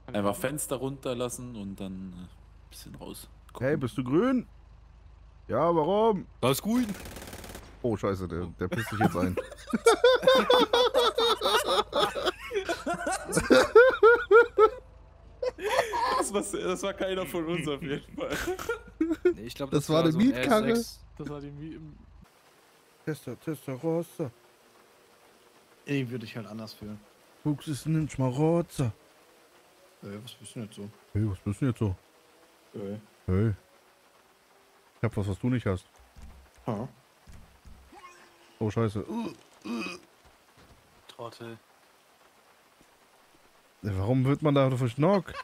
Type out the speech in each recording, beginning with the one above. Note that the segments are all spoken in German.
Einfach Fenster runterlassen und dann ein bisschen raus. Hey, bist du grün? Ja, warum? Das ist gut. Oh, scheiße, der pisst sich jetzt ein. Das war keiner von uns auf jeden Fall. Nee, ich glaube, Das war eine so ein Mietkarre. RS6. Das war die Testarossa. Ey, würde ich halt anders fühlen. Fuchs ist ein Schmarotzer. Was bist du nicht so? Hey, was bist du jetzt so? Hey. Ich hab was du nicht hast. Ha. Oh, scheiße. Trottel. Warum wird man da verschnockt?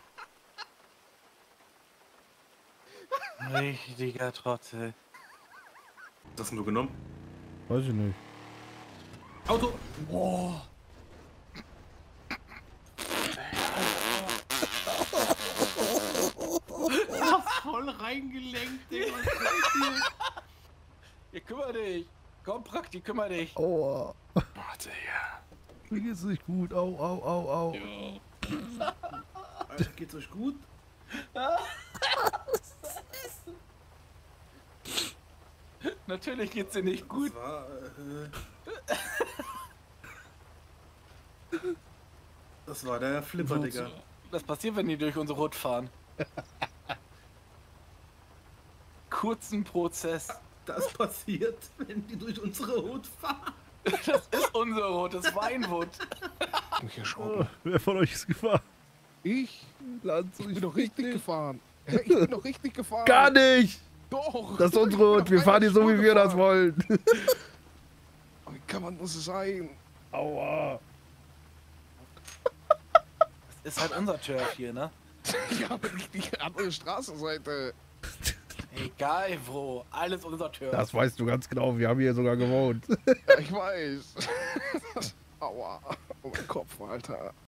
Richtiger Trottel. Was hast du genommen? Weiß ich nicht. Auto! Boah. Voll reingelenkt, Digga. Ihr kümmert dich. Komm, Prakti, kümmer dich. Aua. Warte, ja. Mir geht's nicht gut. Au, au, au, au. Ja. Alter, geht's euch gut? Natürlich geht's dir nicht gut. Das war, das war der Flipper, Digga. Was passiert, wenn die durch unsere Hut fahren? Kurzen Prozess. Das passiert, wenn die durch unsere Hut fahren. Das ist unsere rotes Weinwood. Mich erschrocken. Wer von euch ist gefahren? Ich? Lanz, Ich bin doch richtig gefahren. Ich bin doch richtig gefahren. Gar nicht! Doch. Das ist unsere Hut. Wir fahren hier so, wie wir das wollen. Wie kann man das sein? Aua. Das ist halt unser Turf hier, ne? Ja, aber nicht die andere Straßenseite. Egal wo, alles unser Turf. Das weißt du ganz genau. Wir haben hier sogar gewohnt. Ja, ich weiß. Aua. Oh, mein Kopf, Alter.